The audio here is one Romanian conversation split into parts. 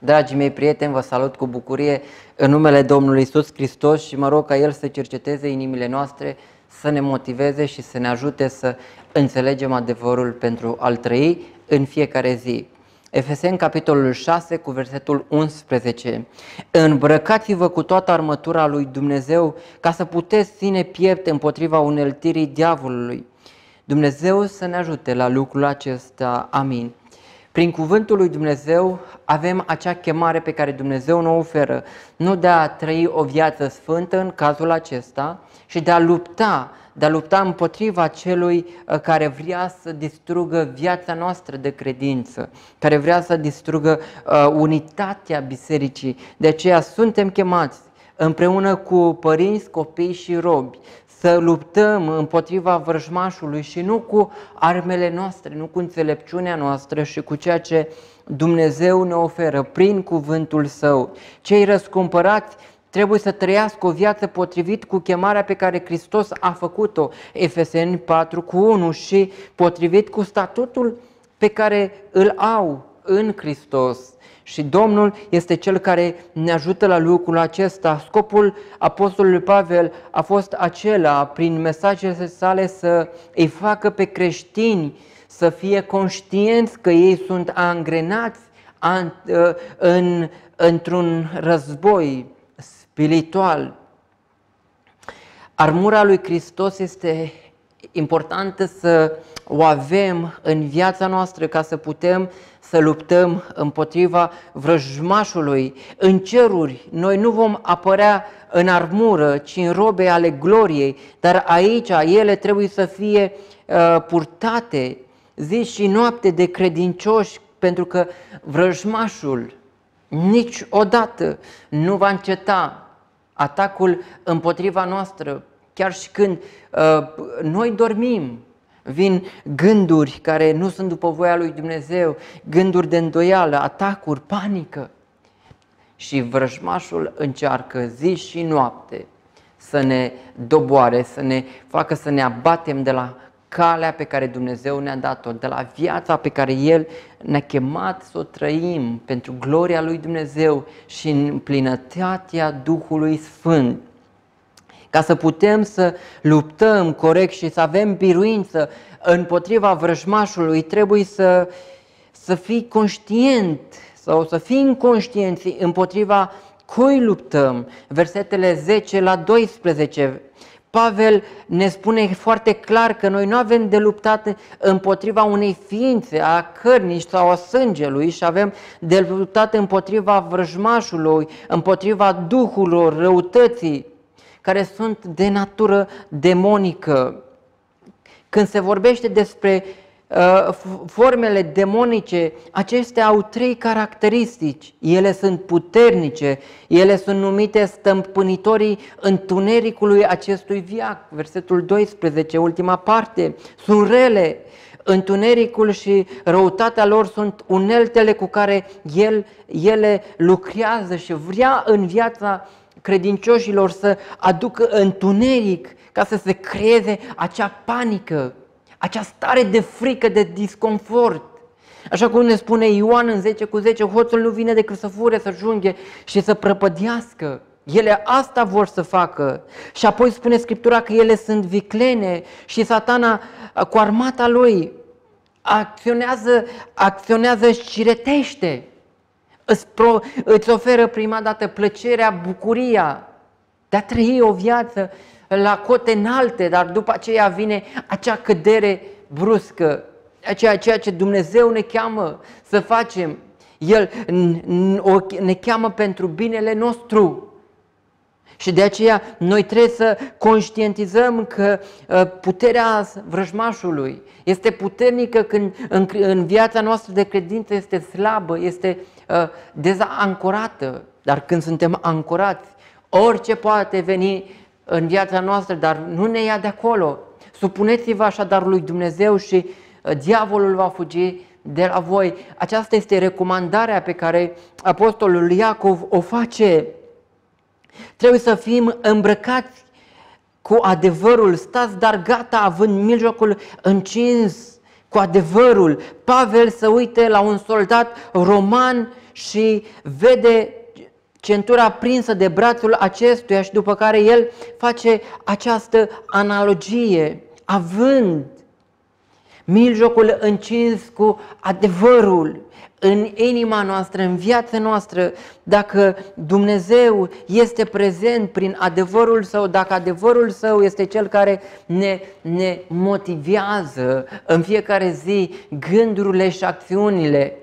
Dragii mei prieteni, vă salut cu bucurie în numele Domnului Iisus Hristos și mă rog ca El să cerceteze inimile noastre, să ne motiveze și să ne ajute să înțelegem adevărul pentru a-L trăi în fiecare zi. Efeseni, capitolul 6, cu versetul 11. Îmbrăcați-vă cu toată armătura lui Dumnezeu ca să puteți ține piept împotriva uneltirii diavolului. Dumnezeu să ne ajute la lucrul acesta. Amin. Prin cuvântul lui Dumnezeu avem acea chemare pe care Dumnezeu ne oferă, nu de a trăi o viață sfântă în cazul acesta și de a lupta împotriva celui care vrea să distrugă viața noastră de credință, care vrea să distrugă unitatea bisericii. De aceea suntem chemați împreună cu părinți, copii și robi să luptăm împotriva vrăjmașului și nu cu armele noastre, nu cu înțelepciunea noastră și cu ceea ce Dumnezeu ne oferă prin cuvântul Său. Cei răscumpărați trebuie să trăiască o viață potrivit cu chemarea pe care Hristos a făcut-o, Efeseni 4:1, și potrivit cu statutul pe care îl au în Hristos. Și Domnul este Cel care ne ajută la lucrul acesta. Scopul apostolului Pavel a fost acela, prin mesajele sale, să îi facă pe creștini să fie conștienți că ei sunt angrenați într-un război spiritual. Armura lui Hristos este importantă să o avem în viața noastră ca să putem să luptăm împotriva vrăjmașului. În ceruri noi nu vom apărea în armură, ci în robe ale gloriei, dar aici ele trebuie să fie purtate zi și noapte de credincioși, pentru că vrăjmașul niciodată nu va înceta atacul împotriva noastră. Chiar și când noi dormim, vin gânduri care nu sunt după voia lui Dumnezeu, gânduri de îndoială, atacuri, panică. Și vrăjmașul încearcă zi și noapte să ne doboare, să ne facă să ne abatem de la calea pe care Dumnezeu ne-a dat-o, de la viața pe care El ne-a chemat să o trăim pentru gloria lui Dumnezeu și în plinătatea Duhului Sfânt. Ca să putem să luptăm corect și să avem biruință împotriva vrăjmașului, trebuie să fii conștient sau să fim conștienți împotriva cui luptăm. Versetele 10 la 12. Pavel ne spune foarte clar că noi nu avem de luptat împotriva unei ființe, a cărnii sau a sângelui, și avem de luptat împotriva vrăjmașului, împotriva duhurilor răutății, care sunt de natură demonică. Când se vorbește despre formele demonice, acestea au trei caracteristici. Ele sunt puternice, ele sunt numite stăpânitorii întunericului acestui veac. Versetul 12, ultima parte, sunt rele. Întunericul și răutatea lor sunt uneltele cu care ele lucrează și vrea în viața credincioșilor să aducă întuneric ca să se creeze acea panică, acea stare de frică, de disconfort. Așa cum ne spune Ioan în 10:10, hoțul nu vine decât să fure, să junghe și să prăpădească. Ele asta vor să facă. Și apoi spune Scriptura că ele sunt viclene și Satana cu armata lui acționează și ciretește. Îți oferă prima dată plăcerea, bucuria de a trăi o viață la cote înalte, dar după aceea vine acea cădere bruscă, ceea ce Dumnezeu ne cheamă să facem. El ne cheamă pentru binele nostru. Și de aceea noi trebuie să conștientizăm că puterea vrăjmașului este puternică când în viața noastră de credință este slabă, este dezancorată. Dar când suntem ancorați, orice poate veni în viața noastră, dar nu ne ia de acolo. Supuneți-vă așadar lui Dumnezeu și diavolul va fugi de la voi. Aceasta este recomandarea pe care apostolul Iacov o face. Trebuie să fim îmbrăcați cu adevărul, stați dar gata, având mijlocul încins cu adevărul. Pavel se uite la un soldat roman și vede centura prinsă de brațul acestuia și după care el face această analogie, având mijlocul încins cu adevărul în inima noastră, în viața noastră, dacă Dumnezeu este prezent prin adevărul Său, dacă adevărul Său este Cel care ne motivează în fiecare zi gândurile și acțiunile,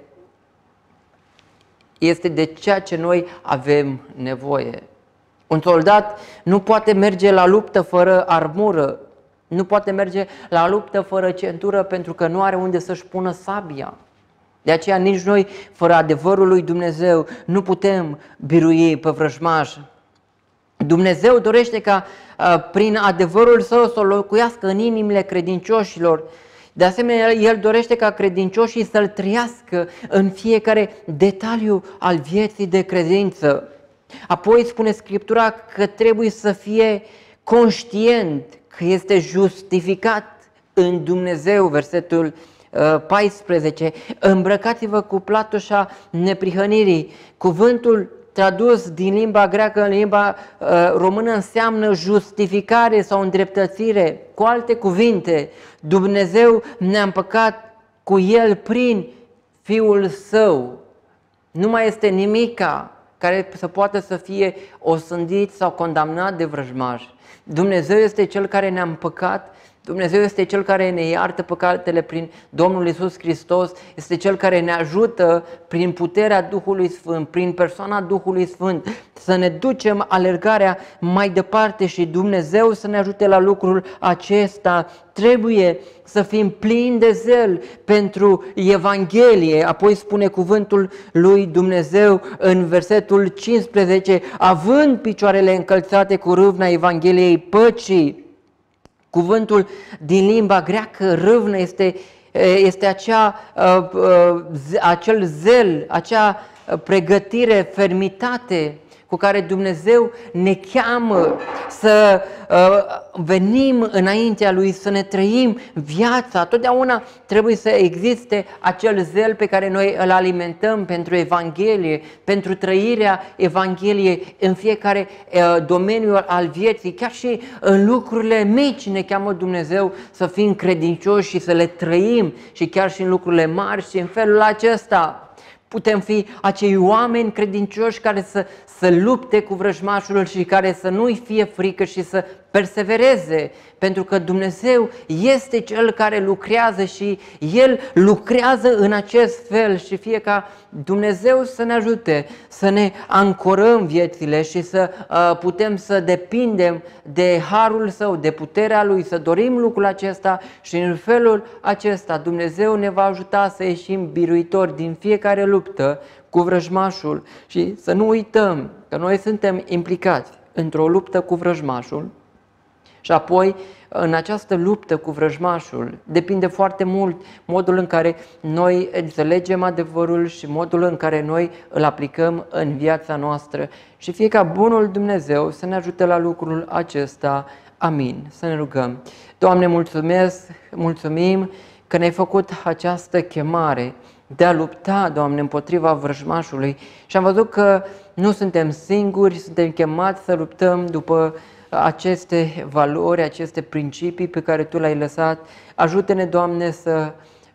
este de ceea ce noi avem nevoie. Un soldat nu poate merge la luptă fără armură, nu poate merge la luptă fără centură pentru că nu are unde să-și pună sabia. De aceea nici noi, fără adevărul lui Dumnezeu, nu putem birui pe vrăjmaș. Dumnezeu dorește ca prin adevărul Său să locuiască în inimile credincioșilor. De asemenea, El dorește ca credincioșii să-L trăiască în fiecare detaliu al vieții de credință. Apoi spune Scriptura că trebuie să fie conștient că este justificat în Dumnezeu, versetul 14. Îmbrăcați-vă cu platoșa neprihănirii. Cuvântul tradus din limba greacă în limba română înseamnă justificare sau îndreptățire. Cu alte cuvinte, Dumnezeu ne-a împăcat cu El prin Fiul Său. Nu mai este nimica care să poată să fie osândit sau condamnat de vrăjmaș. Dumnezeu este Cel care ne-a împăcat, Dumnezeu este Cel care ne iartă păcatele prin Domnul Iisus Hristos, este Cel care ne ajută prin puterea Duhului Sfânt, prin persoana Duhului Sfânt, să ne ducem alergarea mai departe și Dumnezeu să ne ajute la lucrul acesta. Trebuie să fim plini de zel pentru Evanghelie. Apoi spune cuvântul lui Dumnezeu în versetul 15, având picioarele încălțate cu râvna Evangheliei păcii. Cuvântul din limba greacă râvnă este acel zel, acea pregătire, fermitate cu care Dumnezeu ne cheamă să venim înaintea Lui, să ne trăim viața. Totdeauna trebuie să existe acel zel pe care noi îl alimentăm pentru Evanghelie, pentru trăirea Evangheliei în fiecare domeniu al vieții. Chiar și în lucrurile mici ne cheamă Dumnezeu să fim credincioși și să le trăim, și chiar și în lucrurile mari. Și în felul acesta putem fi acei oameni credincioși care să lupte cu vrăjmașul și care să nu-i fie frică și să persevereze, pentru că Dumnezeu este Cel care lucrează și El lucrează în acest fel și fie ca Dumnezeu să ne ajute să ne ancorăm viețile și să putem să depindem de harul Său, de puterea Lui, să dorim lucrul acesta și în felul acesta Dumnezeu ne va ajuta să ieșim biruitori din fiecare luptă cu vrăjmașul și să nu uităm că noi suntem implicați într-o luptă cu vrăjmașul. Și apoi, în această luptă cu vrăjmașul, depinde foarte mult modul în care noi înțelegem adevărul și modul în care noi îl aplicăm în viața noastră. Și fie ca bunul Dumnezeu să ne ajute la lucrul acesta. Amin. Să ne rugăm. Doamne, mulțumim că ne-ai făcut această chemare de a lupta, Doamne, împotriva vrăjmașului. Și am văzut că nu suntem singuri, suntem chemați să luptăm după aceste valori, aceste principii pe care Tu le-ai lăsat. Ajută-ne, Doamne, să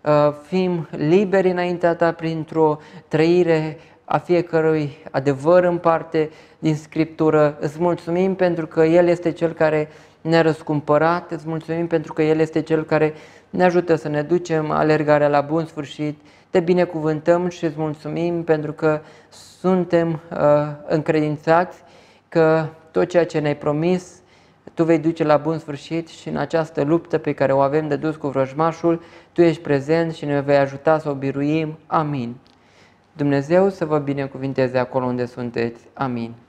fim liberi înaintea Ta printr-o trăire a fiecărui adevăr în parte din Scriptură. Îți mulțumim pentru că El este Cel care ne-a răscumpărat, îți mulțumim pentru că El este Cel care ne ajută să ne ducem alergarea la bun sfârșit. Te binecuvântăm și îți mulțumim pentru că suntem încredințați că tot ceea ce ne-ai promis Tu vei duce la bun sfârșit și în această luptă pe care o avem de dus cu vrăjmașul, Tu ești prezent și ne vei ajuta să o biruim. Amin. Dumnezeu să vă binecuvinteze acolo unde sunteți. Amin.